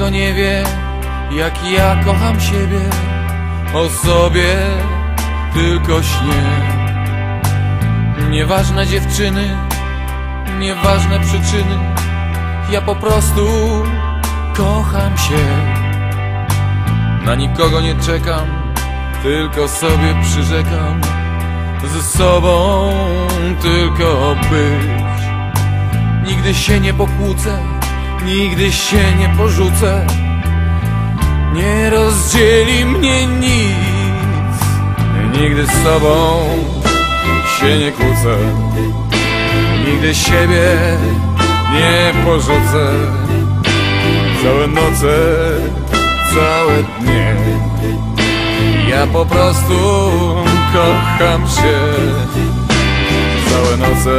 tego nie wie, jak ja kocham siebie. O sobie tylko śnię. Nieważne dziewczyny, nieważne przyczyny, ja po prostu kocham się. Na nikogo nie czekam, tylko sobie przyrzekam ze sobą tylko być. Nigdy się nie pokłócę, nigdy się nie porzucę, nie rozdzieli mnie nic. Nigdy z sobą się nie kłócę, nigdy siebie nie porzucę. Całe noce, całe dnie, ja po prostu kocham się. Całe noce,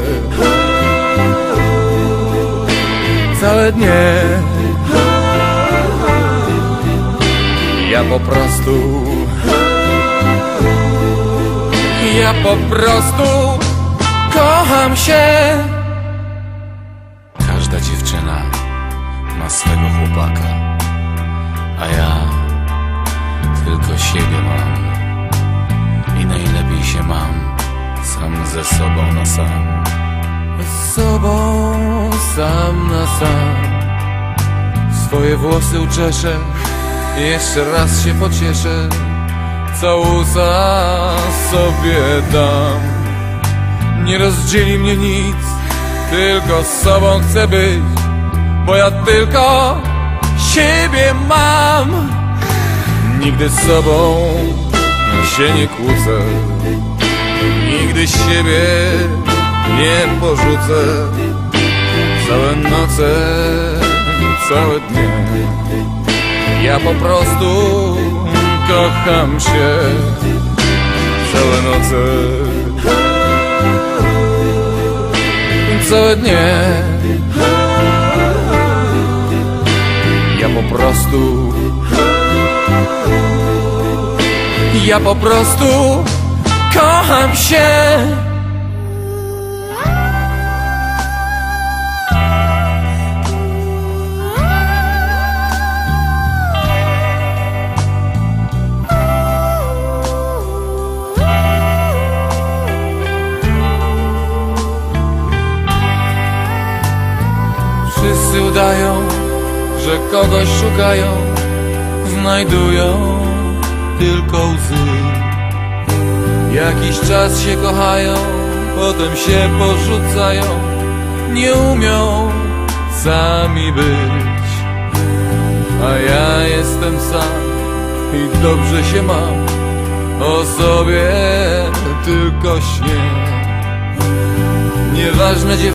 całe dnie, ja po prostu kocham się. Każda dziewczyna ma swego chłopaka, a ja tylko siebie mam. I najlepiej się mam sam ze sobą na sam. Z sobą sam na sam. Swoje włosy uczeszę, jeszcze raz się pocieszę, całusa sobie dam. Nie rozdzieli mnie nic, tylko z sobą chcę być, bo ja tylko siebie mam. Nigdy z sobą się nie kłócę, nigdy siebie nie porzucę. Całe noce, całe dnie, ja po prostu kocham się. Całe noce, całe dnie, ja po prostu kocham się. Wszyscy udają, że kogoś szukają, znajdują tylko łzy. Jakiś czas się kochają, potem się porzucają, nie umią sami być. A ja jestem sam i dobrze się mam, o sobie tylko śnię. Nieważne